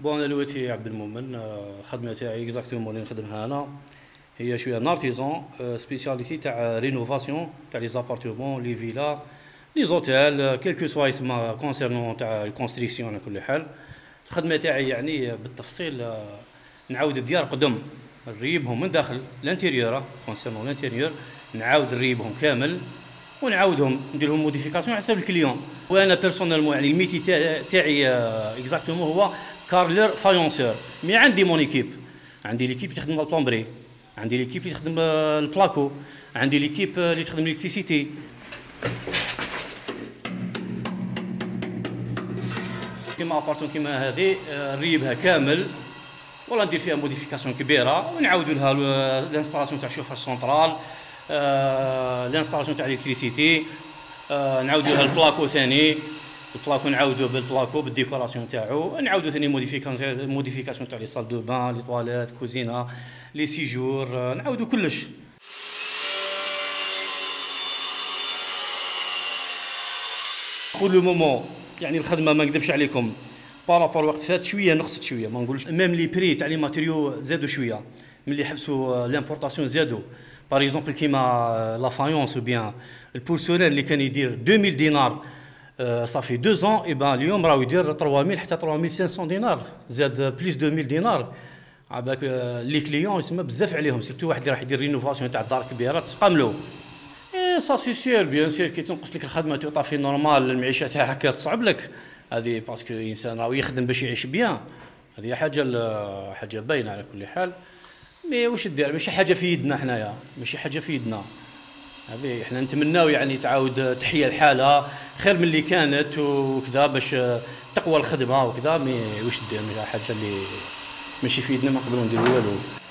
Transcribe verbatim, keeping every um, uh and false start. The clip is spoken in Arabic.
بون انا دلوقتي عبد المؤمن، الخدمه تاعي اكزاكتومون اللي نخدمها انا هي شويه نارتيزون، سبيسياليتي تاع رينوفاسيون تاع لي زابارتمون لي فيلا لي زوتيل كيلكو سوا يسمى كونسيرنون تاع الكونستريكسيون على كل حال. الخدمه تاعي يعني بالتفصيل نعاود الديار قدم نريبهم من داخل الانتيريور كونسيرنون الانتيريور، نعاود نريبهم كامل ونعاودهم ندير لهم موديفيكاسيون على حساب الكليون. وانا بيرسونيلمون يعني الميتي تاعي اكزاكتومون هو كارلر فايونسور، مي عندي مون ايكيب، عندي ليكيب اللي تخدم البلومبري، عندي ليكيب اللي تخدم البلاكو، عندي ليكيب اللي تخدم الالكتريسيتي. كيما ابارتون كيما هذه نريبها كامل ولا ندير فيها موديفيكاسيون كبيره ونعاودوا لها الانستالاسيون تاع الشوفاج سونترال، الانستالاسيون تاع الالكتريسيتي، نعاودوا لها البلاكو ثاني، البلاكو نعاودوه بالبلاكو بالديكوراسيون تاعو، نعاودوا ثاني موديفيكاسيون موديفيكاسيون تاع لي سال دو بان، لي طواليت، كوزينه، لي سيجور، نعاودوا كلش. بور لو مومون يعني الخدمه ما نكذبش عليكم بارابور وقت فات شويه نقصت شويه، ما نقولش ميم لي بري تاع لي ماتيريو زادوا شويه ملي حبسوا لامبورطاسيون زادوا. باغ اكزومبل كيما لا فايونس او بيان البورسولين اللي كان يدير ألفين دينار صافي دو زون، اي بان اليوم راهو يدير ثلاثة آلاف حتى ثلاثة آلاف وخمسمية دينار، زاد بليس ألفين دينار. عباك لي كليون يسمى بزاف عليهم، سيرتو واحد اللي راح يدير رينوفاسيون تاع دار كبيره تسقاملو. اي سا سي سير بيان سير كي تنقص لك الخدمه توطافي نورمال المعيشه تاعك تصعب لك، هذه باسكو الانسان راهو يخدم باش يعيش بيان، هذه حاجه حاجه باينه على كل حال. مي واش دير، ماشي حاجه في يدنا حنايا، ماشي حاجه في يدنا، هذه احنا نتمناو يعني تعاود تحيا الحاله خير من اللي كانت وكذا باش تقوى الخدمه وكذا. مي واش دير، ماشي حاجه اللي ماشي في يدنا ما نقدروا نديروا والو.